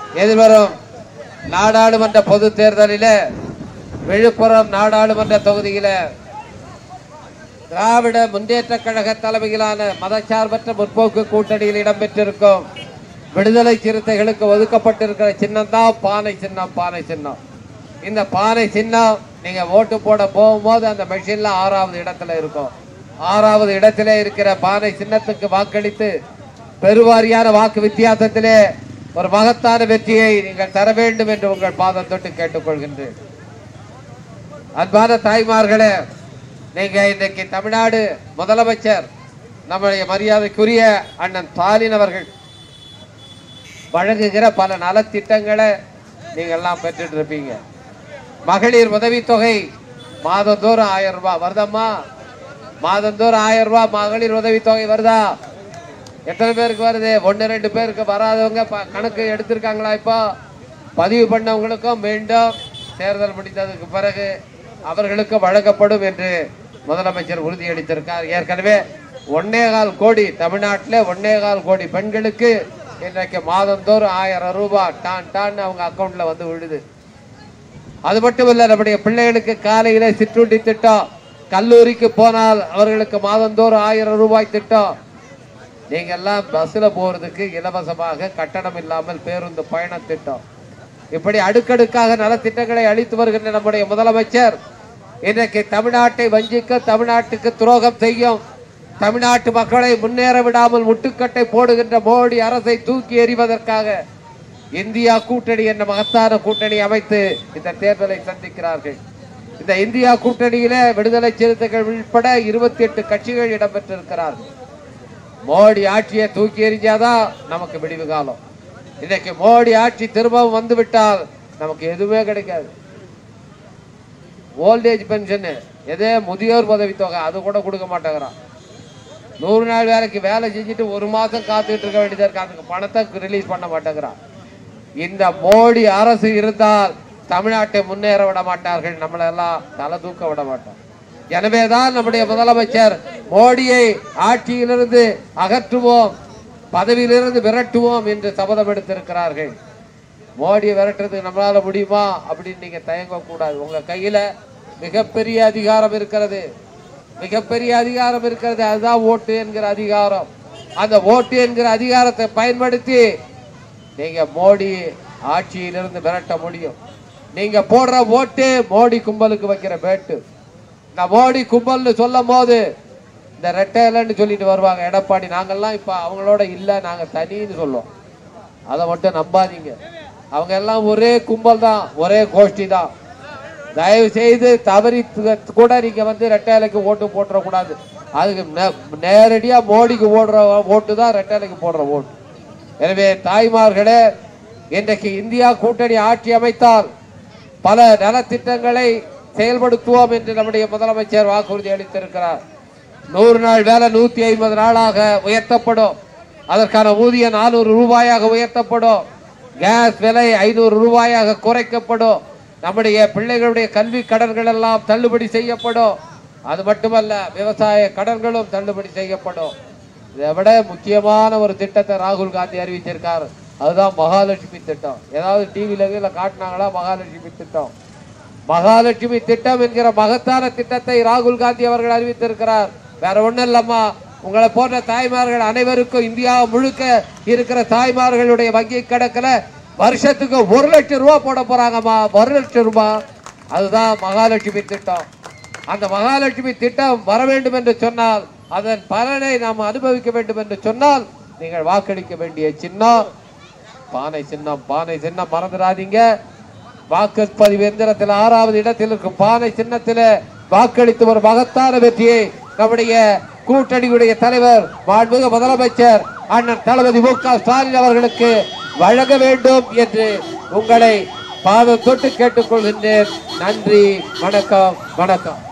எதிர்வரும் நாடாளுமன்ற பொது தேர்தலில் விழுப்புரம் நாடாளுமன்ற தொகுதியில திராவிட முன்னேற்ற கழக தலைமையிலான மதச்சார்பற்ற முற்போக்கு கூட்டணியில் இடம்பெற்றிருக்கும் விடுதலை சிறுத்தைகளுக்கு ஒதுக்கப்பட்டிருக்கிற சின்னம் தான் பானை சின்னம். பானை சின்னம். இந்த பானை சின்னம் நீங்க ஓட்டு போட போகும்போது அந்த மெஷின்ல 6வது இடத்துல இருக்கும். 6வது இடத்திலே இருக்கிற பானை சின்னத்துக்கு வாக்களித்து பெருவாரியான வாக்கு வித்தியாசத்திலே ஒரு மகத்தான வெற்றியை நீங்கள் தர வேண்டும் என்று உங்கள் பாதம் தொட்டு கேட்டுக்கொள்கின்றேன். அன்பான தாய்மார்களே, நீங்க இன்றைக்கு தமிழ்நாடு முதலமைச்சர் நம்முடைய மரியாதைக்குரிய அண்ணன் ஸ்டாலின் அவர்கள் வழங்குகிற பல நலத்திட்டங்களை நீங்க எல்லாம் பெற்றுட்டு இருப்பீங்க. மகளிர் உதவித்தொகை மாதந்தோறும் 1000 ரூபாய் வருதம்மா. மாதந்தோறும் 1000 ரூபாய் மகளிர் உதவித்தொகை வருதா? எத்தனை பேருக்கு வருது? 1-2 பேருக்கு வராதவங்க கணக்கு எடுத்திருக்காங்களா? இப்போ பதிவு பண்ணவங்களுக்கும் மீண்டும் தேர்தல் முடிந்ததுக்கு பிறகு அவர்களுக்கு வழங்கப்படும் என்று முதலமைச்சர் உறுதியளித்திருக்கார். ஏற்கனவே 1.25 கோடி தமிழ்நாட்டில் 1.25 கோடி பெண்களுக்கு இன்றைக்கு மாதந்தோறும் 1000 ரூபாய் டான் அவங்க அக்கௌண்ட்ல வந்து விழுது. அது மட்டும் இல்ல, நம்முடைய பிள்ளைகளுக்கு காலையில சிற்றுண்டி திட்டம், கல்லூரிக்கு போனால் அவர்களுக்கு மாதந்தோறும் 1000 ரூபாய் திட்டம். நீங்க எல்லாம் பஸ்ல போறதுக்கு இலவசமாக கட்டணம் இல்லாமல் பேருந்து பயண திட்டம், இப்படி அடுக்கடுக்காக நலத்திட்டங்களை அளித்து வருகின்ற நம்முடைய முதலமைச்சர் இன்றைக்கு தமிழ்நாட்டை வஞ்சிக்க, தமிழ்நாட்டுக்கு துரோகம் செய்யும், தமிழ்நாட்டு மக்களை முன்னேற விடாமல் முட்டுக்கட்டை போடுகின்ற மோடி அரசை தூக்கி எறிவதற்காக இந்தியா கூட்டணி என்ற மகத்தான கூட்டணி அமைத்து இந்த தேர்தலை சந்திக்கிறார்கள். இந்த இந்தியா கூட்டணியில விடுதலை சிறுத்தைகள் உட்பட 28 கட்சிகள் இடம்பெற்றிருக்கிறார்கள். மோடி ஆட்சியை தூக்கி எறிஞ்சாதான் நமக்கு விடிவு காலம். இன்னைக்கு மோடி ஆட்சி திரும்பவும் வந்துவிட்டால் நமக்கு எதுவுமே கிடைக்காது. ஓல்டேஜ் பென்ஷன், எதே முதியோர் உதவித்தொகை அது கூட கொடுக்க மாட்டேங்கிறான். 100 நாள் வேலைக்கு வேலை செஞ்சுட்டு 1 மாசம் காத்துக்கிட்டு இருக்க வேண்டியதா இருக்கு. அதுக்கு பணத்தை ரிலீஸ் பண்ண மாட்டேங்கிறான். இந்த மோடி அரசு இருந்தால் தமிழ்நாட்டை முன்னேற விட மாட்டார்கள், நம்மளெல்லாம் தலை தூக்க விட மாட்டோம். எனவேதான் நம்முடைய முதலமைச்சர் மோடியை ஆட்சியிலிருந்து அகற்றுவோம், பதவியிலிருந்து விரட்டுவோம் என்று சபதம் எடுத்திருக்கிறார்கள். மோடியை விரட்டுறதுக்கு நம்மளால முடியுமா அப்படின்னு நீங்க தயங்க கூடாது. உங்க கையில மிகப்பெரிய அதிகாரம் இருக்கிறது, மிகப்பெரிய அதிகாரம் இருக்கிறது. அதுதான் ஓட்டு என்கிற அதிகாரம். அந்த ஓட்டு என்கிற அதிகாரத்தை பயன்படுத்தி நீங்க மோடி ஆட்சியிலிருந்து விரட்ட முடியும். நீங்க போடுற ஓட்டு மோடி கும்பலுக்கு வைக்கிற பேட்டு. நான் மோடி கும்பல்னு சொல்லும் போது இந்த ரெட்டையிலன்னு சொல்லிட்டு வருவாங்க எடப்பாடி. நாங்கெல்லாம் இப்ப அவங்களோட இல்ல, நாங்க தனின்னு சொல்லுவோம். அதை மட்டும் நம்பாதீங்க. அவங்க எல்லாம் ஒரே கும்பல் தான், ஒரே கோஷ்டி தான். தயவு செய்து தவறி கூட நீங்க வந்து ரெட்டையிலைக்கு ஓட்டு போட்டுறக்கூடாது. அதுக்கு நேரடியா மோடிக்கு ஓடுற ஓட்டு தான் ரெட்டையிலைக்கு போடுற ஓட்டு. எனவே தாய்மார்களே, இன்றைக்கு இந்தியா கூட்டணி ஆட்சி அமைத்தால் பல நலத்திட்டங்களை செயல்படுத்துவோம் என்று நம்முடைய முதலமைச்சர் வாக்குறுதி அளித்திருக்கிறார். 100 நாள் வேலை 150 நாளாக உயர்த்தப்படும். அதற்கான ஊதியம் 400 ரூபாயாக உயர்த்தப்படும். கேஸ் விலை 500 ரூபாயாக குறைக்கப்படும். நம்முடைய பிள்ளைகளுடைய கல்வி கடன்கள் எல்லாம் தள்ளுபடி செய்யப்படும். அது மட்டுமல்ல, விவசாய கடன்களும் தள்ளுபடி செய்யப்படும். இதை விட முக்கியமான ஒரு திட்டத்தை ராகுல் காந்தி அறிவிச்சிருக்காரு. அதுதான் மகாலட்சுமி திட்டம். ஏதாவது டிவியில காட்டினாங்களா? மகாலட்சுமி திட்டம். மகாலட்சுமி திட்டம் என்கிற மகத்தான திட்டத்தை ராகுல் காந்தி அவர்கள் அறிவித்திருக்கிறார். வேற ஒண்ணும் இல்லம்மா, உங்களை போன்ற தாய்மார்கள் அனைவருக்கும் இந்தியா முழுக்க இருக்கிற தாய்மார்களுடைய வங்கி கணக்குல வருஷத்துக்கு 1 லட்சம் ரூபாய் போட போறாங்கம்மா. 1 லட்சம் ரூபாய். அதுதான் மகாலட்சுமி திட்டம். அந்த மகாலட்சுமி திட்டம் வர வேண்டும் என்று சொன்னால், அதன் பலனை நாம் அனுபவிக்க வேண்டும் என்று சொன்னால், நீங்கள் வாக்களிக்க வேண்டிய சின்னம் பானை சின்னம். பானை சின்னம் மறந்துடாதீங்க. வாக்குப்பதிவு எந்திரத்தில் 6வது இடத்தில் இருக்கும் பானை சின்னத்தில் வாக்களித்து ஒரு மகத்தான வெற்றியை நம்முடைய கூட்டணியுடைய தலைவர் மாண்புமிகு முதலமைச்சர் அண்ணன் தளபதி மு.க. ஸ்டாலின் அவர்களுக்கு வழங்க வேண்டும் என்று உங்களை பாதம் தொட்டு கேட்டுக்கொள்கின்றேன். நன்றி, வணக்கம், வணக்கம்.